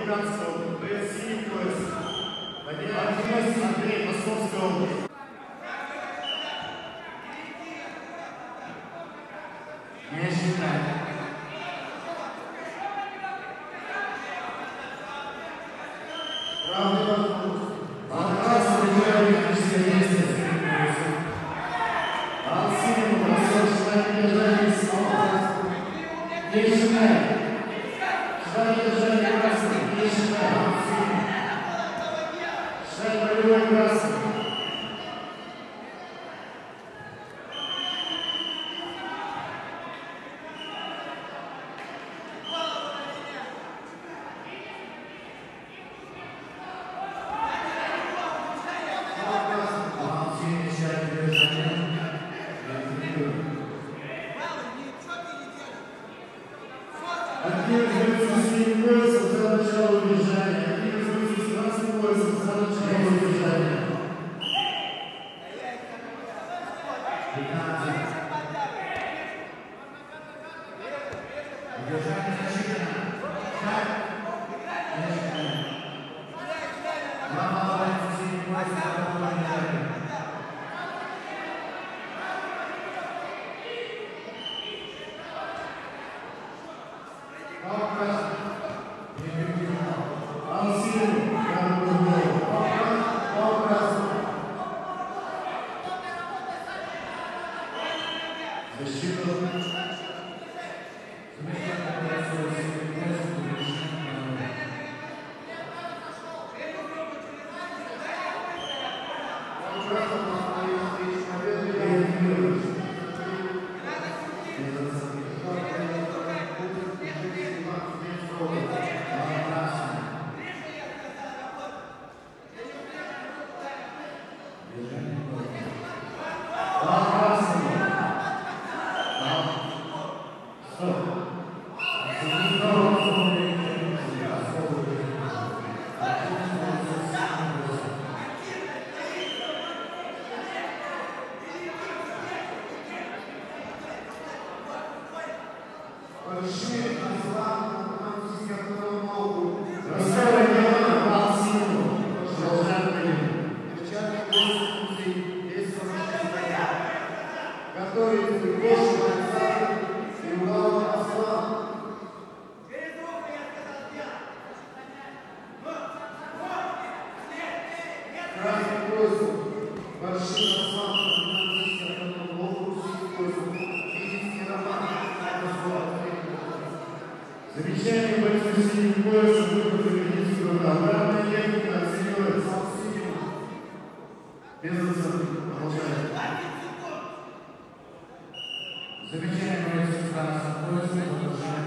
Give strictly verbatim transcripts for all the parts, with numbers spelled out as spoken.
Луганская область, боец синий пояс. Владимир Андрей, Московская область. Не считай. Правый вопрос. Вопрос выиграли физическое действие. От синего бросок, держание снова. Не считай. Шаг держание красный. Не считай. Шаг болевой красный. Активизуется синим поясом за начало движения. Активизуется с красным поясом за начало движения. пятнадцать. Удержание засчитано. Шаг. Два молодца синим поясом за начало движения. Замечание бойцу синим поясом выхода медицинского обратная техника оценивается без оценки. Продолжаем. Замечание бойцу красным поясом продолжаем.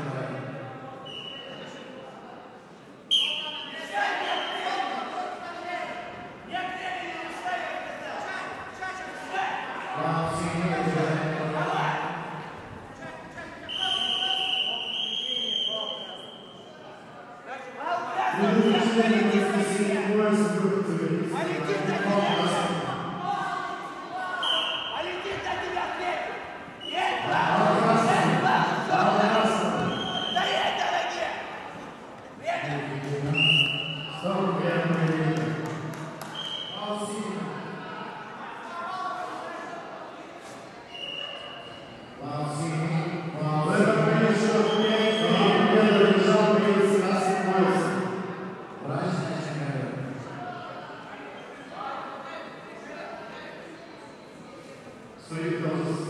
So you